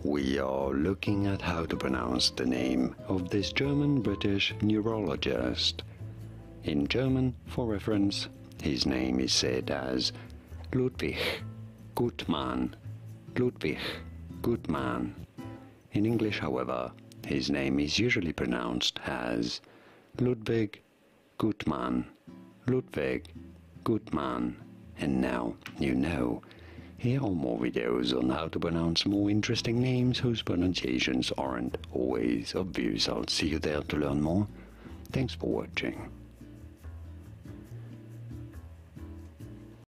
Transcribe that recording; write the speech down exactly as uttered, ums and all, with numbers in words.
we are looking at how to pronounce the name of this German-British neurologist. In German, for reference, his name is said as Ludwig Guttmann. Ludwig Guttmann. In English, however, his name is usually pronounced as Ludwig Guttmann. Ludwig Guttmann. And now you know. Here are more videos on how to pronounce more interesting names whose pronunciations aren't always obvious. I'll see you there to learn more. Thanks for watching.